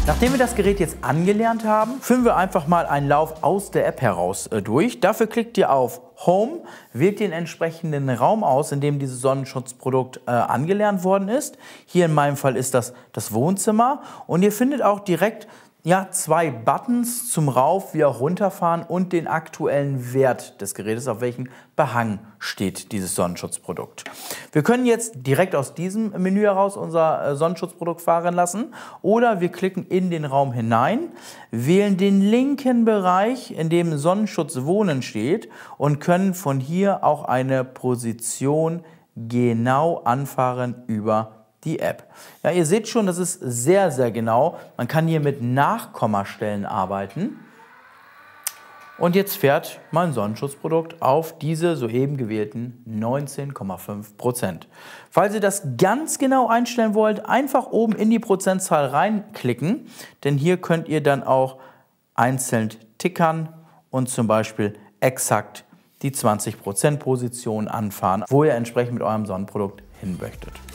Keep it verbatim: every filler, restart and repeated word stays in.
Nachdem wir das Gerät jetzt angelernt haben, führen wir einfach mal einen Lauf aus der App heraus äh, durch. Dafür klickt ihr auf Home, wählt den entsprechenden Raum aus, in dem dieses Sonnenschutzprodukt äh, angelernt worden ist. Hier in meinem Fall ist das das Wohnzimmer und ihr findet auch direkt ja, zwei Buttons zum Rauf- wie auch Runterfahren und den aktuellen Wert des Gerätes, auf welchem Behang steht dieses Sonnenschutzprodukt. Wir können jetzt direkt aus diesem Menü heraus unser Sonnenschutzprodukt fahren lassen oder wir klicken in den Raum hinein, wählen den linken Bereich, in dem Sonnenschutz Wohnen steht und können von hier auch eine Position genau anfahren über die App. Ja, ihr seht schon, das ist sehr, sehr genau. Man kann hier mit Nachkommastellen arbeiten. Und jetzt fährt mein Sonnenschutzprodukt auf diese soeben gewählten neunzehn Komma fünf Prozent. Falls ihr das ganz genau einstellen wollt, einfach oben in die Prozentzahl reinklicken, denn hier könnt ihr dann auch einzeln tickern und zum Beispiel exakt die zwanzig Prozent Position anfahren, wo ihr entsprechend mit eurem Sonnenprodukt hin möchtet.